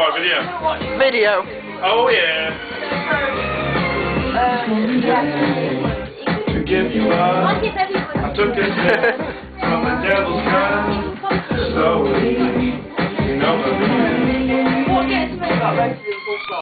or video? Video. Oh yeah. To give you up, I took a step from the devil's gun. Slowly.